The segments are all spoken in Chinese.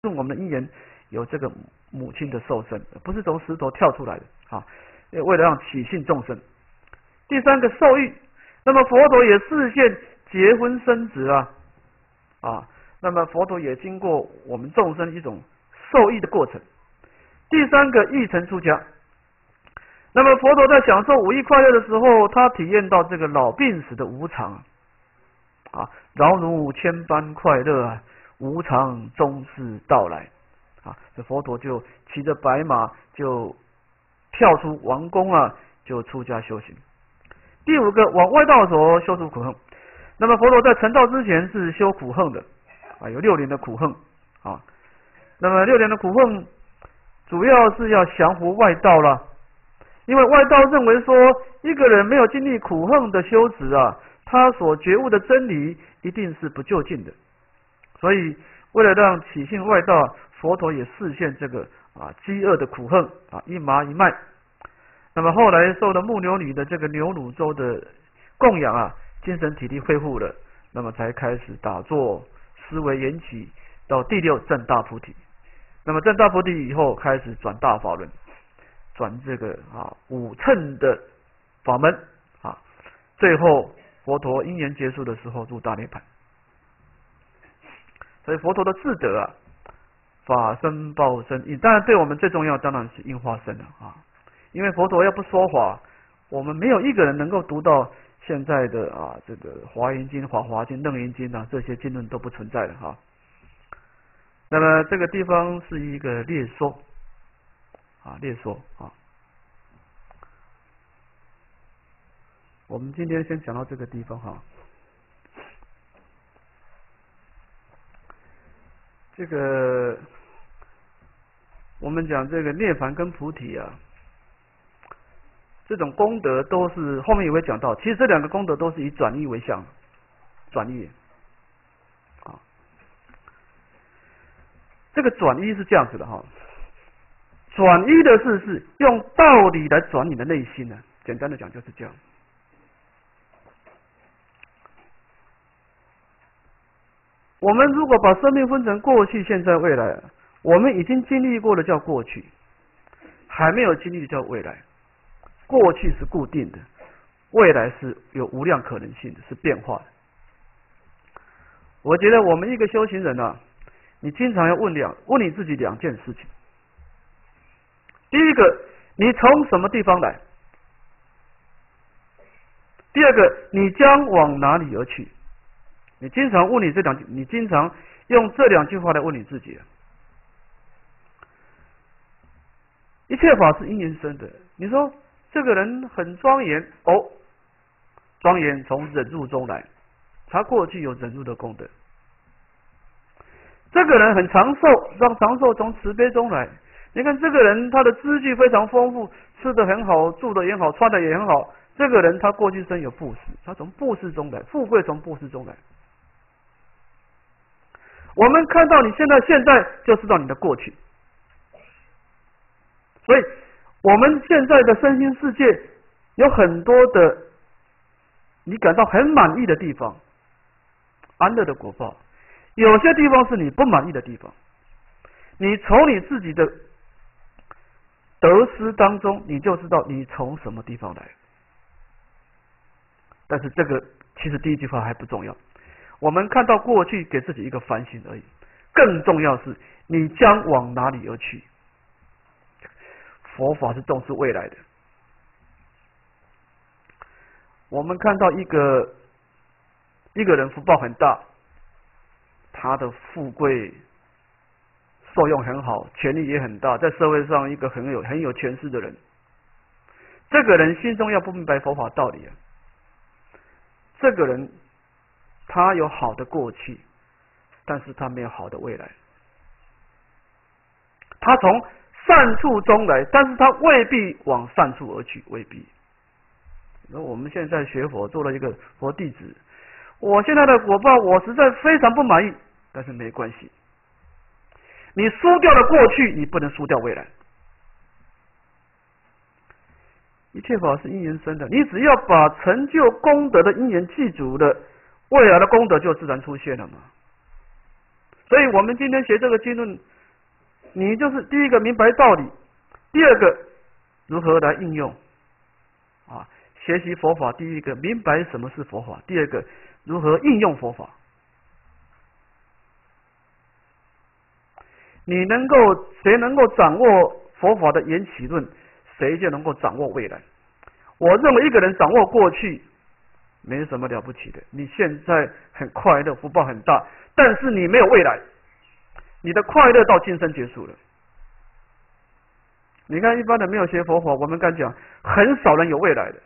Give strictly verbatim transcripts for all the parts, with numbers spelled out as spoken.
我们的因缘有这个母亲的受身，不是从石头跳出来的啊，为了让起信众生。第三个受益，那么佛陀也示现结婚生子啊啊，那么佛陀也经过我们众生一种受益的过程。第三个义成出家，那么佛陀在享受五欲快乐的时候，他体验到这个老病死的无常啊，劳如千般快乐啊，无常终是到来啊，这佛陀就骑着白马就跳出王宫啊，就出家修行。第五个往外道所修除苦恨，那么佛陀在成道之前是修苦恨的啊，有六年的苦恨啊，那么六年的苦恨主要是要降服外道了，因为外道认为说一个人没有经历苦恨的修持啊，他所觉悟的真理一定是不究竟的，所以为了让起信外道，佛陀也示现这个啊饥饿的苦恨啊一麻一脉。那么后来受了木牛女的这个牛乳粥的供养啊，精神体力恢复了，那么才开始打坐思维缘起，到第六证大菩提。那么证大菩提以后，开始转大法轮，转这个啊五乘的法门啊，最后佛陀因缘结束的时候入大涅槃。所以佛陀的智德啊，法身报身，当然对我们最重要当然是应化身了啊。因为佛陀要不说法，我们没有一个人能够读到现在的啊这个华严经、华华经、楞严经啊这些经论都不存在的哈。那么这个地方是一个列说啊列说啊。我们今天先讲到这个地方哈。这个我们讲这个涅槃跟菩提啊。这种功德都是后面也会讲到，其实这两个功德都是以转依为相，转依啊，这个转依是这样子的哈，转依的是是用道理来转你的内心呢，简单的讲就是这样。我们如果把生命分成过去、现在、未来，我们已经经历过的叫过去，还没有经历的叫未来。过去是固定的，未来是有无量可能性的，是变化的。我觉得我们一个修行人啊，你经常要问两问你自己两件事情。第一个，你从什么地方来？第二个，你将往哪里而去？你经常问你这两，你经常用这两句话来问你自己。一切法是因缘生的，你说。这个人很庄严哦，庄严从忍辱中来，他过去有忍辱的功德。这个人很长寿，让长寿从慈悲中来。你看这个人他的资具非常丰富，吃的很好，住的也好，穿的也很好。这个人他过去生有布施，他从布施中来，富贵从布施中来。我们看到你现在，现在就知道你的过去，所以。我们现在的身心世界有很多的你感到很满意的地方，安乐的果报；有些地方是你不满意的地方。你从你自己的得失当中，你就知道你从什么地方来。但是这个其实第一句话还不重要，我们看到过去给自己一个反省而已，更重要是你将往哪里而去。佛法是重视未来的。我们看到一个一个人福报很大，他的富贵受用很好，权力也很大，在社会上一个很有很有权势的人，这个人心中要不明白佛法道理啊。这个人他有好的过去，但是他没有好的未来。他从善处中来，但是他未必往善处而去，未必。那我们现在学佛，做了一个佛弟子，我现在的果报我实在非常不满意，但是没关系，你输掉了过去，你不能输掉未来。一切法是因缘生的，你只要把成就功德的因缘记住了，未来的功德就自然出现了嘛。所以我们今天学这个经论， 你就是第一个明白道理，第二个如何来应用啊？学习佛法，第一个明白什么是佛法，第二个如何应用佛法。你能够谁能够掌握佛法的缘起论，谁就能够掌握未来。我认为一个人掌握过去没什么了不起的，你现在很快乐，福报很大，但是你没有未来，你的快乐到今生结束了。你看一般的没有学佛法，我们敢讲很少人有未来的，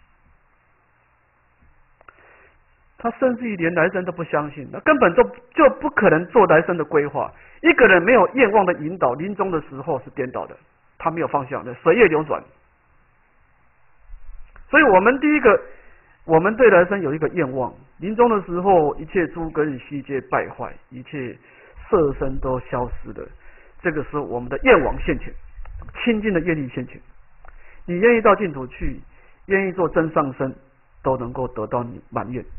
他甚至于连来生都不相信，那根本就就不可能做来生的规划。一个人没有愿望的引导，临终的时候是颠倒的，他没有方向的，水月流转。所以我们第一个，我们对来生有一个愿望，临终的时候一切诸根悉皆败坏，一切色身都消失了，这个时候我们的愿望现前，清净的愿力现前，你愿意到净土去，愿意做真上身，都能够得到你满愿。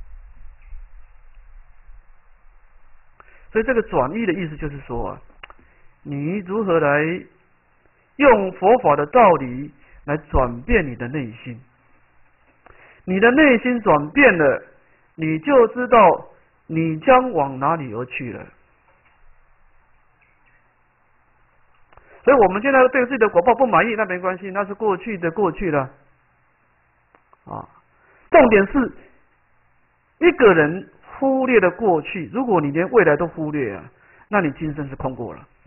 所以这个转义的意思就是说啊，你如何来用佛法的道理来转变你的内心，你的内心转变了，你就知道你将往哪里而去了。所以我们现在对自己的果报不满意，那没关系，那是过去的过去了啊。重点是一个人忽略了过去，如果你连未来都忽略啊，那你今生是空过了。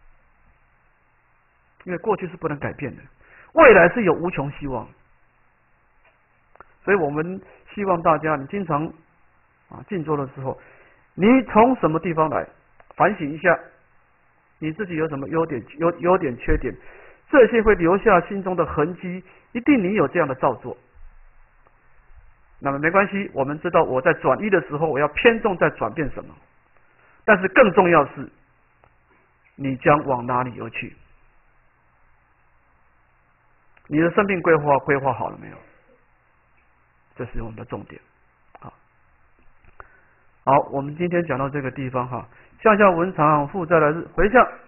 因为过去是不能改变的，未来是有无穷希望。所以我们希望大家，你经常啊静坐的时候，你从什么地方来反省一下，你自己有什么优点、优优点、缺点，这些会留下心中的痕迹，一定你有这样的造作。那么没关系，我们知道我在转移的时候，我要偏重在转变什么，但是更重要是，你将往哪里而去？你的生命规划规划好了没有？这是我们的重点。好，好，我们今天讲到这个地方哈，向下文长负债的日回向。